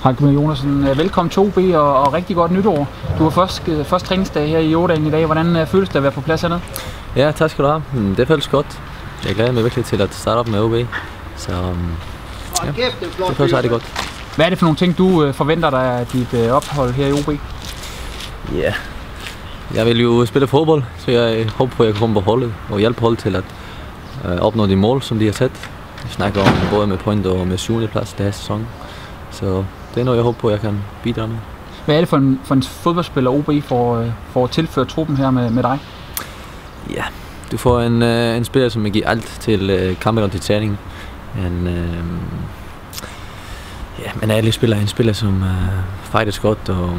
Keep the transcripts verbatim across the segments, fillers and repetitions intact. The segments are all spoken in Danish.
Joachim Jonassen, velkommen til O B og, og rigtig godt nytår. Du har først, først træningsdag her i Jordan i dag. Hvordan føles det at være på plads hernede? Ja, tak skal du have. Det føles godt. Jeg glæder mig virkelig til at starte op med O B. Så ja, det føles rigtig godt. Hvad er det for nogle ting, du forventer dig af dit ophold her i O B? Ja, jeg vil jo spille fodbold, så jeg håber på, at jeg kan komme på holdet og hjælpe holdet til at opnå de mål, som de har sat. Vi snakker om både med point og med syvende plads det her sæson. Så det er noget, jeg håber på, at jeg kan bidrage med. Hvad er det for en, for en fodboldspiller O B får, får tilført truppen her med, med dig? Ja, du får en, en spiller, som giver alt til kampen og til træning. En, øh, ja, en ærlig spiller, en spiller, som øh, fighter godt. Og,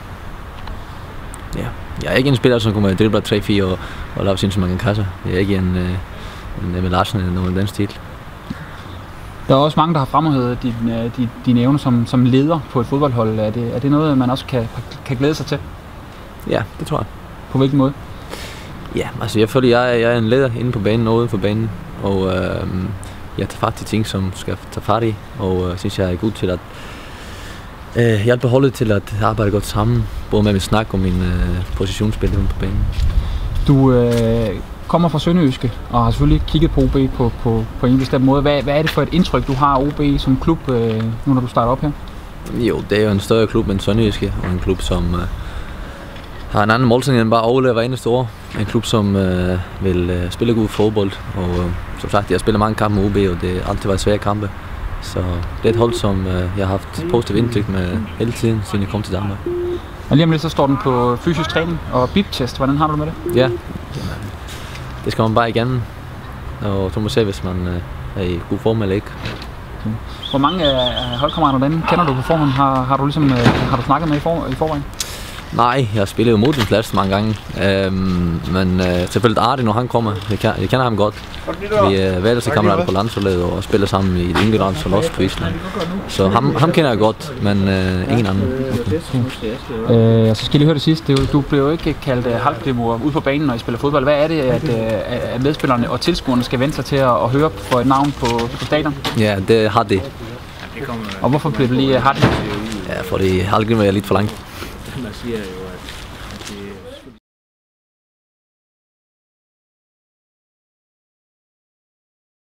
ja, jeg er ikke en spiller, som kommer at drible tre fire og, og lave sindssygt mange kasser. Jeg er ikke en, øh, en Emil Larsen eller noget af den stil. Der er også mange, der har fremhævet dine, dine, dine evner som, som leder på et fodboldhold. Er det, er det noget, man også kan, kan glæde sig til? Ja, det tror jeg. På hvilken måde? Ja, altså jeg føler, jeg er, jeg er en leder inde på banen og uden for banen. Og øh, jeg tager fat i ting, som skal tage fat i. Og øh, synes, jeg er god til at øh, hjælpe holdet til at arbejde godt sammen. Både med min snak og min øh, positionsspil uden på banen. Du øh, kommer fra Sønderjyske og har selvfølgelig kigget på O B på, på, på en bestemt måde. Hvad, hvad er det for et indtryk, du har af O B som klub, øh, nu når du starter op her? Jo, det er jo en større klub end Sønderjyske, og en klub, som øh, har en anden målsætning end bare at overleve hver eneste år. En klub, som øh, vil øh, spille god fodbold, og øh, som sagt, jeg spiller mange kampe med O B, og det har altid været svære kampe. Så det er et hold, som øh, jeg har haft positivt indtryk med hele tiden, siden jeg kom til Danmark. Og lige om lidt så står den på fysisk træning og bip-test. Hvordan har du med det? Ja, det skal man bare igennem, og så må man se, hvis man øh, er i god form eller ikke. Okay. Hvor mange af holdkammeraterne derinde kender du på forhånd? Har, har, du ligesom, øh, har du snakket med i, for, i forvejen? Nej, jeg spiller jo mod den plads mange gange, øhm, men øh, selvfølgelig Ardi, når han kommer, jeg, kan, jeg kender ham godt. Vi er øh, værelseskammerater på landsholdet og spiller sammen i det yngre landshold også på Island. Så ham, ham kender jeg godt, men øh, ingen anden. Okay. Øh, så skal jeg lige høre det sidste. Du bliver jo ikke kaldt uh, halvdemor ude på banen, når I spiller fodbold. Hvad er det, at, uh, at medspillerne og tilskuerne skal vente sig til at, at høre for et navn på, på stadion? Ja, det er Hardy. Og hvorfor bliver det lige Hardy? Ja, fordi Halgrim er lidt for langt. Man siger jo, at det